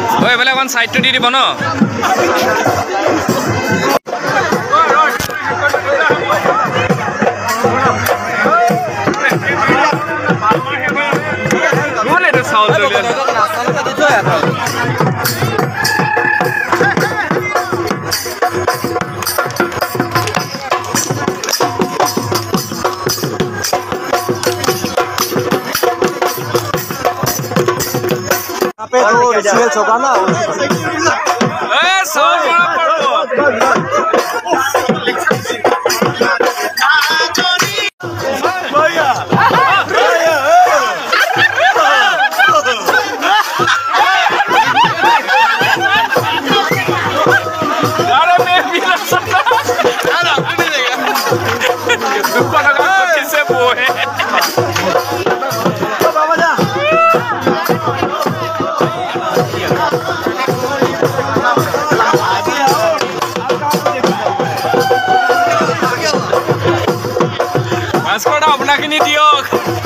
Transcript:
ওই বেলা কোন side to the দিব ন কোন এটা সাউন্ড চলে पे तो सीएल चौका ना ए सब बड़ा पड़ो भैया अरे मैं भी लग सकता यार आपको नहीं देगा दुकान का किसे वो है Mas kau dah pernah kini diok.